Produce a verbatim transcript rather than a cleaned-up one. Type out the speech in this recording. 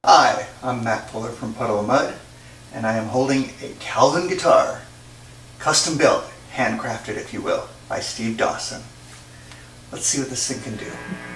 Hi, I'm Matt Fuller from Puddle of Mud, and I am holding a Calvin guitar, custom built, handcrafted if you will, by Steve Dawson. Let's see what this thing can do.